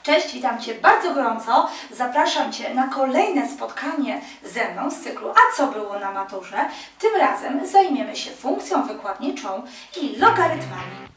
Cześć, witam Cię bardzo gorąco. Zapraszam Cię na kolejne spotkanie ze mną z cyklu A co było na maturze? Tym razem zajmiemy się funkcją wykładniczą i logarytmami.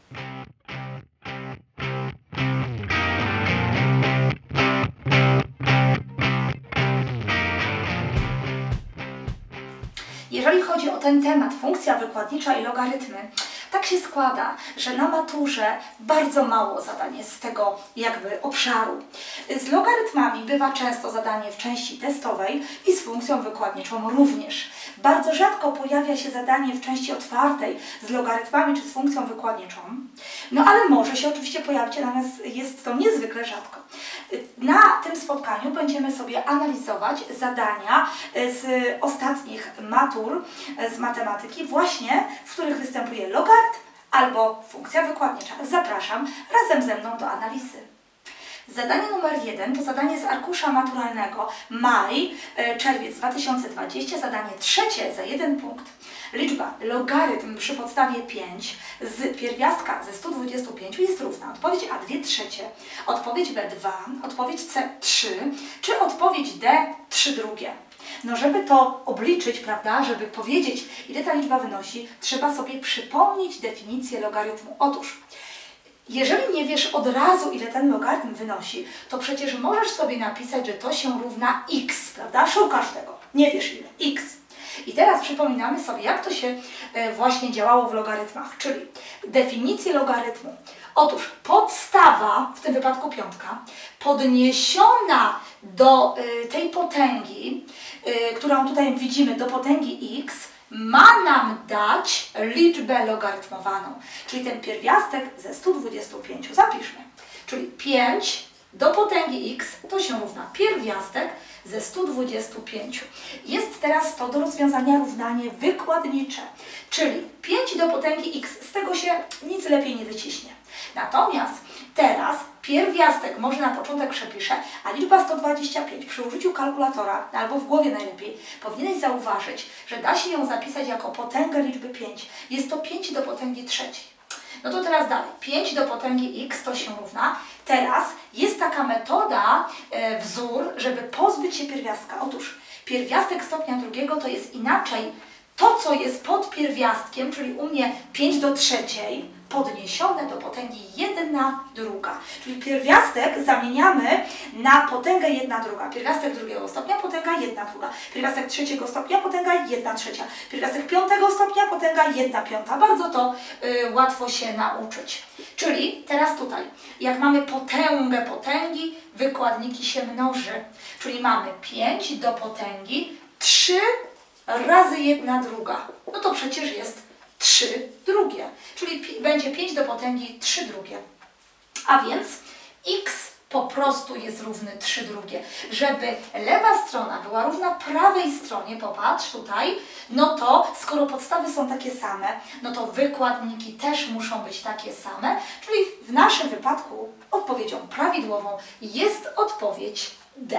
Jeżeli chodzi o ten temat, funkcja wykładnicza i logarytmy, tak się składa, że na maturze bardzo mało zadań jest z tego jakby obszaru. Z logarytmami bywa często zadanie w części testowej i z funkcją wykładniczą również. Bardzo rzadko pojawia się zadanie w części otwartej z logarytmami czy z funkcją wykładniczą. No ale może się oczywiście pojawić, natomiast jest to niezwykle rzadko. Na tym spotkaniu będziemy sobie analizować zadania z ostatnich matur z matematyki, właśnie w których występuje logarytm albo funkcja wykładnicza. Zapraszam razem ze mną do analizy. Zadanie numer 1 to zadanie z arkusza maturalnego maj-czerwiec 2020, zadanie trzecie za 1 punkt. Liczba logarytm przy podstawie 5 z pierwiastka ze 125 jest równa. Odpowiedź A 2/3, odpowiedź B 2, odpowiedź C 3, czy odpowiedź D 3/2. No żeby to obliczyć, prawda, żeby powiedzieć, ile ta liczba wynosi, trzeba sobie przypomnieć definicję logarytmu. Otóż, jeżeli nie wiesz od razu, ile ten logarytm wynosi, to przecież możesz sobie napisać, że to się równa x, prawda? Szukasz tego. Nie wiesz ile. X. I teraz przypominamy sobie, jak to się właśnie działało w logarytmach, czyli definicję logarytmu. Otóż podstawa, w tym wypadku piątka, podniesiona do tej potęgi, którą tutaj widzimy, do potęgi x, ma nam dać liczbę logarytmowaną, czyli ten pierwiastek ze 125. Zapiszmy. Czyli 5 do potęgi x to się równa pierwiastek ze 125. Jest teraz to do rozwiązania równanie wykładnicze, czyli 5 do potęgi x, z tego się nic lepiej nie wyciśnie. Natomiast teraz pierwiastek może na początek przepiszę, a liczba 125 przy użyciu kalkulatora, albo w głowie najlepiej, powinieneś zauważyć, że da się ją zapisać jako potęgę liczby 5. Jest to 5 do potęgi trzeciej. No to teraz dalej. 5 do potęgi x to się równa. Teraz jest taka metoda, wzór, żeby pozbyć się pierwiastka. Otóż pierwiastek stopnia drugiego to jest inaczej to, co jest pod pierwiastkiem, czyli u mnie 5 do trzeciej, podniesione do potęgi 1/2. Czyli pierwiastek zamieniamy na potęgę 1/2. Pierwiastek drugiego stopnia, potęga 1/2. Pierwiastek trzeciego stopnia, potęga 1/3. Pierwiastek piątego stopnia, potęga 1/5. Bardzo to łatwo się nauczyć. Czyli teraz tutaj, jak mamy potęgę potęgi, wykładniki się mnoży. Czyli mamy 5 do potęgi 3 razy 1/2. No to przecież jest 3/2, czyli będzie 5 do potęgi 3/2. A więc x po prostu jest równy 3/2. Żeby lewa strona była równa prawej stronie, popatrz tutaj, no to skoro podstawy są takie same, no to wykładniki też muszą być takie same, czyli w naszym wypadku odpowiedzią prawidłową jest odpowiedź D.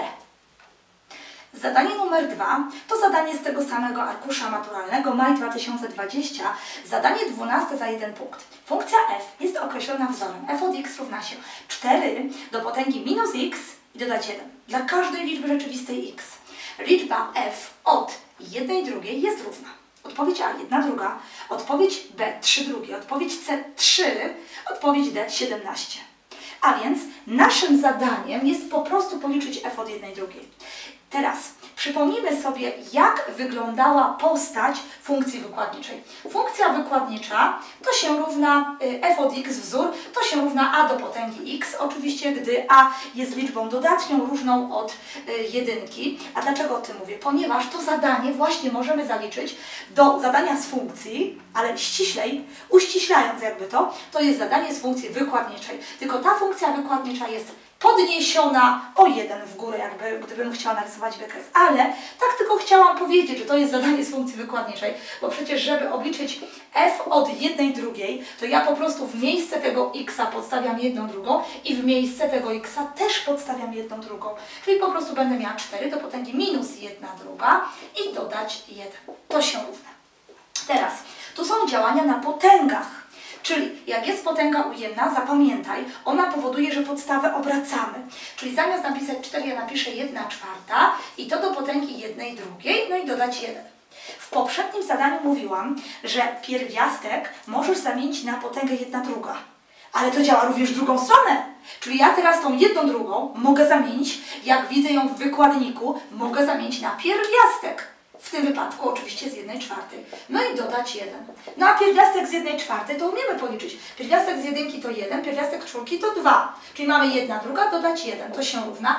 Zadanie numer 2 to zadanie z tego samego arkusza maturalnego maj 2020, zadanie 12 za 1 punkt. Funkcja f jest określona wzorem f od x równa się 4 do potęgi minus x i dodać 1. Dla każdej liczby rzeczywistej x. Liczba f od 1/2 jest równa. Odpowiedź A 1/2, odpowiedź B 3/2, odpowiedź C 3, odpowiedź D 17. A więc naszym zadaniem jest po prostu policzyć f od 1/2. Teraz przypomnijmy sobie, jak wyglądała postać funkcji wykładniczej. Funkcja wykładnicza to się równa f od x wzór, to się równa a do potęgi x, oczywiście gdy a jest liczbą dodatnią równą od jedynki. A dlaczego o tym mówię? Ponieważ to zadanie właśnie możemy zaliczyć do zadania z funkcji, ale ściślej, uściślając jakby to jest zadanie z funkcji wykładniczej. Tylko ta funkcja wykładnicza jest podniesiona o 1 w górę, jakby gdybym chciała narysować wykres. Ale tak tylko chciałam powiedzieć, że to jest zadanie z funkcji wykładniczej, bo przecież żeby obliczyć f od 1/2, to ja po prostu w miejsce tego x podstawiam 1/2 i w miejsce tego x też podstawiam 1/2. Czyli po prostu będę miała 4 do potęgi minus 1/2 i dodać 1. To się równa. Teraz, tu są działania na potęgach. Czyli jak jest potęga ujemna, zapamiętaj, ona powoduje, że podstawę obracamy. Czyli zamiast napisać 4, ja napiszę 1/4 i to do potęgi 1 drugiej, no i dodać 1. W poprzednim zadaniu mówiłam, że pierwiastek możesz zamienić na potęgę 1/2. Ale to działa również w drugą stronę. Czyli ja teraz tą 1/2 mogę zamienić, jak widzę ją w wykładniku, mogę zamienić na pierwiastek. W tym wypadku oczywiście z 1/4. No i dodać 1. No a pierwiastek z 1/4 to umiemy policzyć. Pierwiastek z 1 to 1, pierwiastek czwórki to 2. Czyli mamy 1/2 dodać 1. To się równa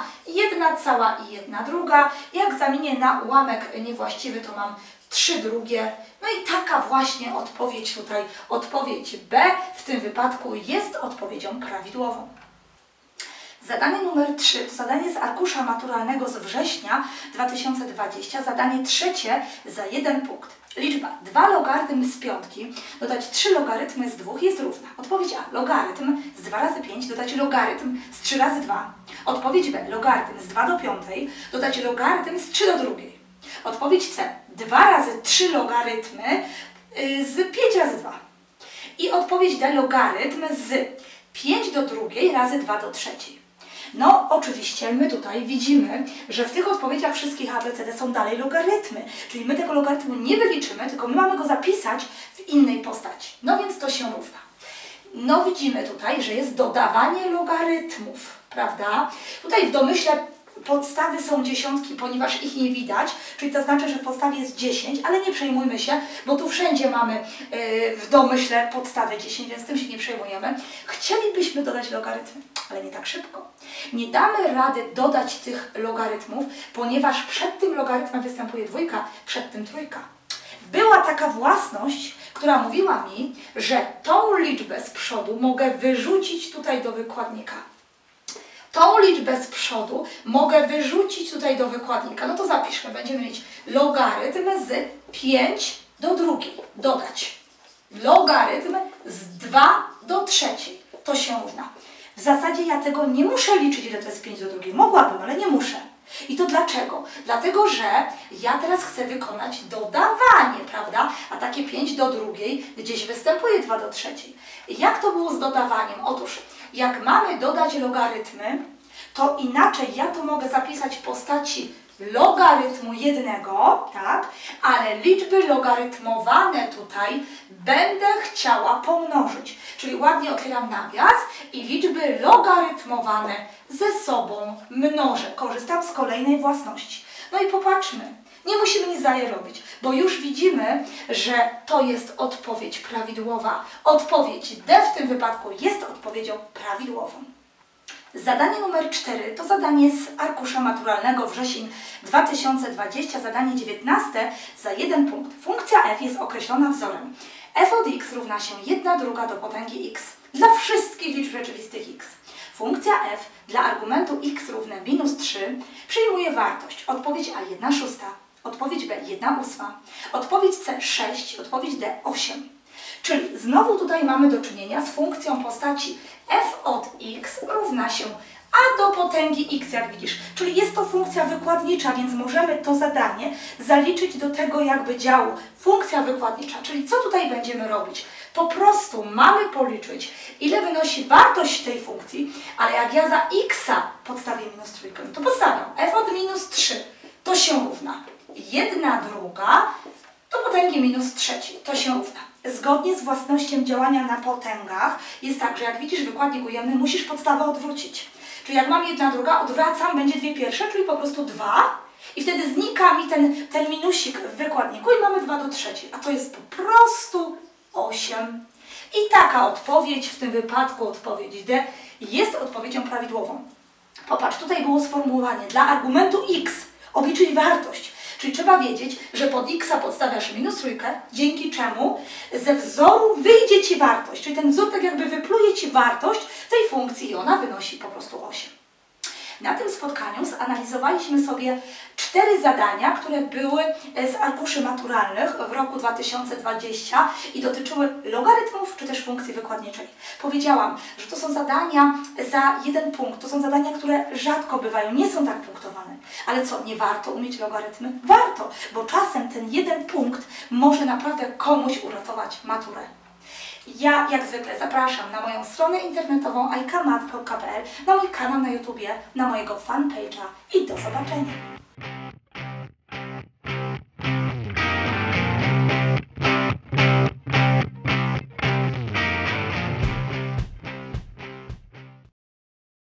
1 cała i 1/2. Jak zamienię na ułamek niewłaściwy, to mam 3/2. No i taka właśnie odpowiedź tutaj, odpowiedź B w tym wypadku jest odpowiedzią prawidłową. Zadanie numer 3 to zadanie z arkusza maturalnego z września 2020, zadanie trzecie za 1 punkt. Liczba 2 logarytm z piątki dodać 3 logarytmy z 2 jest równa. Odpowiedź A. Logarytm z 2 razy 5 dodać logarytm z 3 razy 2. Odpowiedź B. Logarytm z 2 do 5 dodać logarytm z 3 do 2. Odpowiedź C. 2 razy 3 logarytmy z 5 razy 2. I odpowiedź D. Logarytm z 5 do 2 razy 2 do 3. No oczywiście my tutaj widzimy, że w tych odpowiedziach wszystkich ABCD są dalej logarytmy. Czyli my tego logarytmu nie wyliczymy, tylko my mamy go zapisać w innej postaci. No więc to się równa. No widzimy tutaj, że jest dodawanie logarytmów, prawda? Tutaj w domyśle podstawy są dziesiątki, ponieważ ich nie widać, czyli to znaczy, że w podstawie jest 10, ale nie przejmujmy się, bo tu wszędzie mamy w domyśle podstawę 10, więc tym się nie przejmujemy. Chcielibyśmy dodać logarytmy, ale nie tak szybko. Nie damy rady dodać tych logarytmów, ponieważ przed tym logarytmem występuje 2, przed tym 3. Była taka własność, która mówiła mi, że tą liczbę z przodu mogę wyrzucić tutaj do wykładnika. Tą liczbę z przodu mogę wyrzucić tutaj do wykładnika. No to zapiszmy. Będziemy mieć logarytm z 5 do 2. Dodać logarytm z 2 do 3. To się równa. W zasadzie ja tego nie muszę liczyć, ile to jest 5 do 2. Mogłabym, ale nie muszę. I to dlaczego? Dlatego, że ja teraz chcę wykonać dodawanie, prawda? A takie 5 do 2 gdzieś występuje 2 do 3. Jak to było z dodawaniem? Otóż, jak mamy dodać logarytmy, to inaczej ja to mogę zapisać w postaci logarytmu 1, tak? Ale liczby logarytmowane tutaj będę chciała pomnożyć. Czyli ładnie otwieram nawias i liczby logarytmowane ze sobą mnożę. Korzystam z kolejnej własności. No i popatrzmy. Nie musimy nic dalej robić, bo już widzimy, że to jest odpowiedź prawidłowa. Odpowiedź D w tym wypadku jest odpowiedzią prawidłową. Zadanie numer 4 to zadanie z arkusza maturalnego wrzesień 2020, zadanie 19 za 1 punkt. Funkcja f jest określona wzorem. F od x równa się 1/2 do potęgi x dla wszystkich liczb rzeczywistych x. Funkcja f dla argumentu x równe -3 przyjmuje wartość. Odpowiedź A 1/6, odpowiedź B 1/8, odpowiedź C 6, odpowiedź D 8. Czyli znowu tutaj mamy do czynienia z funkcją postaci f od x równa się a do potęgi x, jak widzisz. Czyli jest to funkcja wykładnicza, więc możemy to zadanie zaliczyć do tego jakby działu funkcja wykładnicza. Czyli co tutaj będziemy robić? Po prostu mamy policzyć, ile wynosi wartość tej funkcji, ale jak ja za x-a podstawię -3, to podstawiam f od -3, to się równa 1/2 do potęgi -3, to się równa. Zgodnie z własnością działania na potęgach jest tak, że jak widzisz wykładnik ujemny, musisz podstawę odwrócić. Czyli jak mam 1/2, odwracam, będzie 2/1, czyli po prostu 2 i wtedy znika mi ten minusik w wykładniku i mamy 2 do 3, a to jest po prostu 8. I taka odpowiedź, w tym wypadku odpowiedź D, jest odpowiedzią prawidłową. Popatrz, tutaj było sformułowanie dla argumentu x, obliczyć wartość. Czyli trzeba wiedzieć, że pod x podstawiasz -3, dzięki czemu ze wzoru wyjdzie Ci wartość. Czyli ten wzór tak jakby wypluje Ci wartość tej funkcji i ona wynosi po prostu 8. Na tym spotkaniu zanalizowaliśmy sobie 4 zadania, które były z arkuszy maturalnych w roku 2020 i dotyczyły logarytmów czy też funkcji wykładniczej. Powiedziałam, że to są zadania za 1 punkt, to są zadania, które rzadko bywają, nie są tak punktowane. Ale co, nie warto umieć logarytmy? Warto, bo czasem ten 1 punkt może naprawdę komuś uratować maturę. Ja jak zwykle zapraszam na moją stronę internetową ajkamat.pl, na mój kanał na YouTubie, na mojego fanpage'a i do zobaczenia.